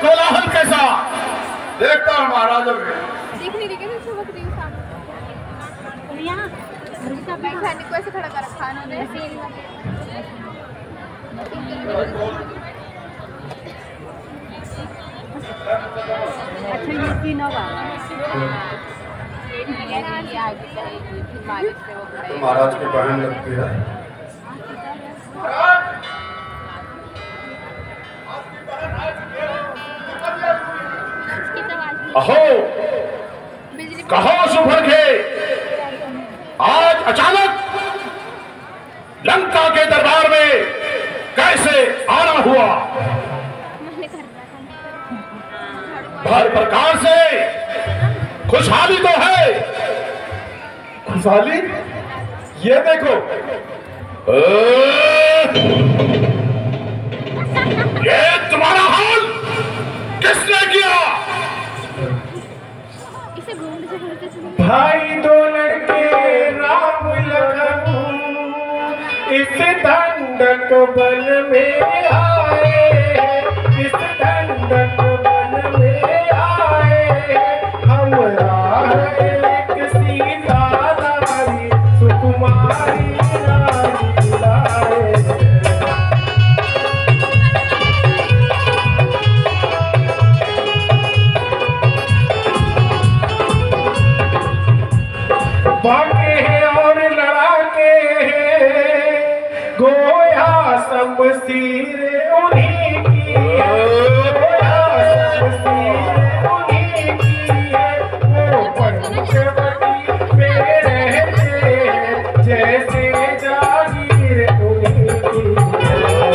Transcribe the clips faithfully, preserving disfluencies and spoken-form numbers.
कोलाहल कैसा? देखता हूँ महाराज। देख नहीं रही क्या बकरी सामने यहाँ बैठाने को ऐसे खड़ा कर रखा उन्होंने। अच्छा ये तीन होगा तो महाराज की बहन लगती है। अहो कहो सुभर्गे, आज अचानक लंका के दरबार में कैसे आना हुआ? हर प्रकार से खुशहाली तो है। खुशहाली? ये देखो। ये तुम्हारा हाल किसने किया? भाई दो लड़के राम लखन इस दंडक बन में आए, इस दंडक बन में आए। हमरा एक सीता नारी सुकुमारी नारी लाए। बाके हैं और लड़ाके हैं, गोया शमशीर उन्हीं की है, गोया शमशीर उन्हीं की है। वो पंचवटी पे रहते हैं, जैसे जागीर उन्हीं की है।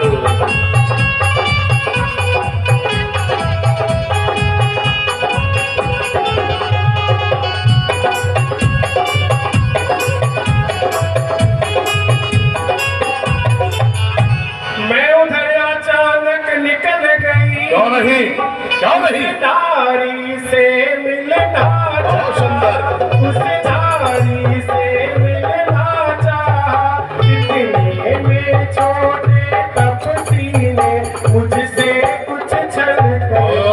क्यों नहीं, क्यों नहीं? नारी से मिलना बहुत सुंदर। उस नारी से मिलना चाहा, इतने में छोटे तपसी ने मुझसे कुछ छल कर।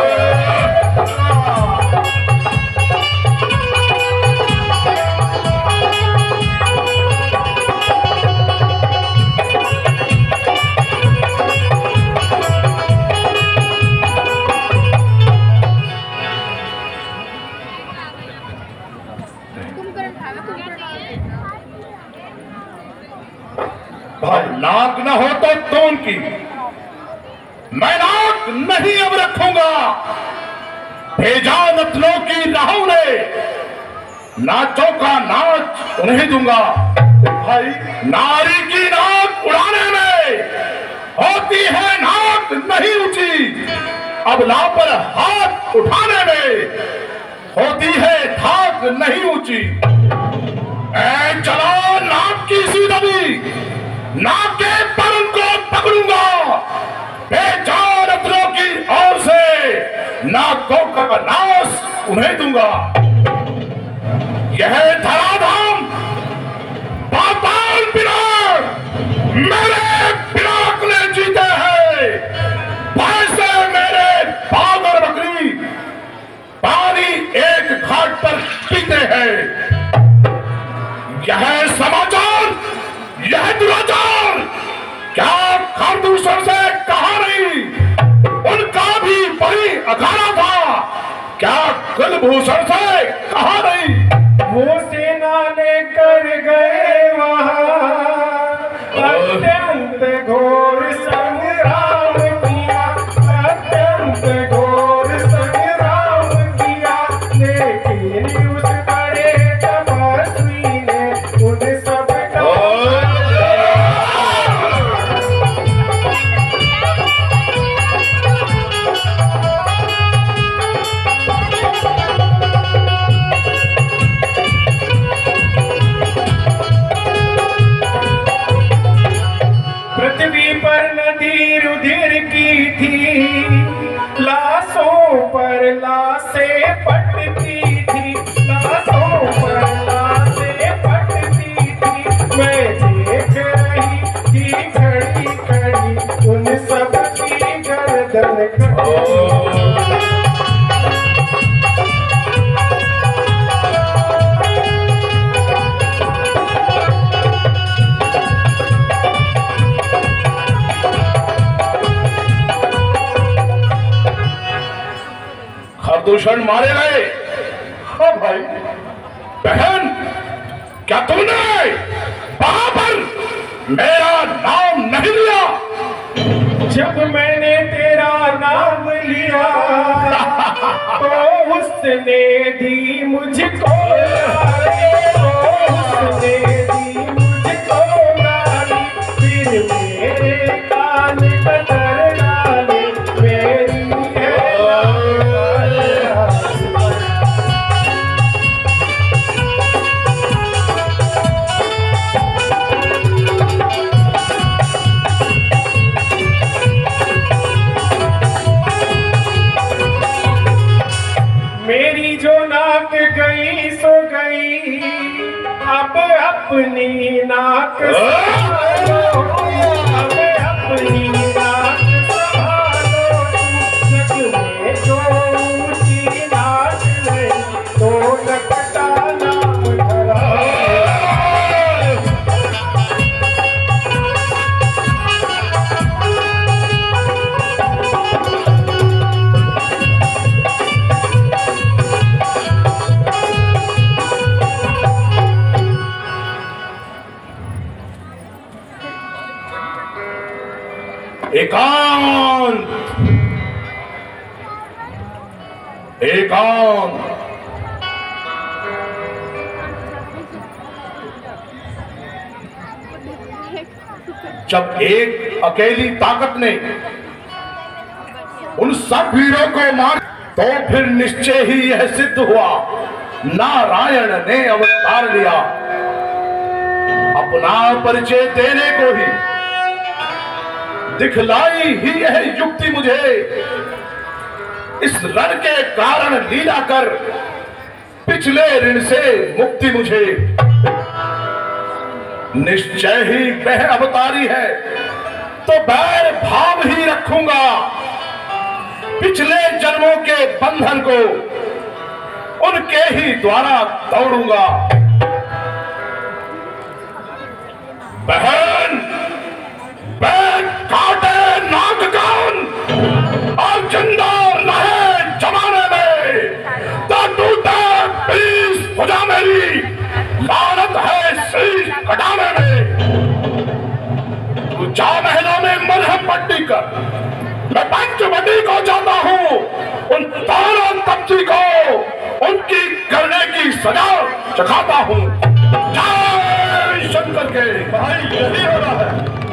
भाई नाक न हो तो तोन की, मैं नाक नहीं अब रखूंगा। भेजा नतलों की राहों ने, नाचों का नाच उन्हें दूंगा। भाई नारी की नाक उड़ाने में होती है नाक नहीं ऊंची, अबला पर हाथ उठाने में होती है धाक नहीं ऊंची। ऐ चलो नाक की सी दबी, नाक के पर उनको पकड़ूंगा। बेचार रत्नों की ओर से नाकों का नाश उन्हें दूंगा। यह धराधाम पाताल पिनाक मेरे पिनाक ने जीते हैं। पैसे मेरे बाघ और बकरी पानी एक घाट पर पीते हैं। यह समाचार, यह दुराचार क्या खरदूषण से कहा नहीं? उनका भी बड़ी अखाड़ा था, क्या कुलभूषण से कहा नहीं? वो सेना लेकर गए वहाँ, अत्यंत घोर संग्राम किया, अत्यंत घोर संग्राम किया। लेकिन उस बड़े तपस्वी ने उन सब का मिलन कटे। खरदूषण मारे गए। हाँ भाई, बहन, क्या तुमने वहां पर मेरा नाम नहीं लिया? जब मैंने तेरा नाम लिया तो उसने दी मुझको गाली, तो उसने दी मुझको गाली, फिर मेरे कान कतर डाले, मेरी है मेरी जो नाक गई सो गई, अब अपनी नाक संभालो, अब अपनी नाक संभालो, जग में जो ऊंची नाक नहीं तो नकटा नाम धरा। एकांत, एकांत। जब एक अकेली ताकत ने उन सब वीरों को मार, तो फिर निश्चय ही यह सिद्ध हुआ, नारायण ने अवतार लिया। अपना परिचय देने को ही दिखलाई ही यह युक्ति मुझे, इस रण के कारण लीला कर पिछले ऋण से मुक्ति मुझे। निश्चय ही वह अवतारी है तो बैर भाव ही रखूंगा, पिछले जन्मों के बंधन को उनके ही द्वारा तोड़ूंगा। बहन, बैग काटे नाक कान और जिंदा रहे जमाने में, तो टूटे पीस भुजा मेरी, लानत है शीश कटाने में। तू जा महलों में मलहम पट्टी कर, मैं पंचवटी को जाता हूँ, उन तारा तप्ती को उनकी करने की सजा चखाता हूँ। जय शंकर के। भाई यही हो रहा है।